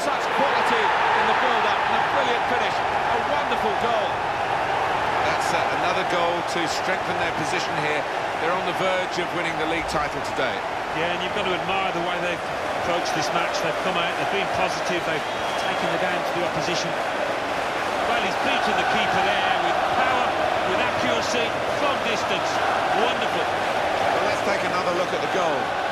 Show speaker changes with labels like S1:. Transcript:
S1: such quality in the build-up and a brilliant finish. A wonderful goal.
S2: That's another goal to strengthen their position here. They're on the verge of winning the league title today.
S3: Yeah, and you've got to admire the way they've approached this match. They've come out, they've been positive, they've taken the game to the opposition. Well, he's beaten the keeper there with power, with accuracy, from distance. Wonderful.
S2: Well, let's take another look at the goal.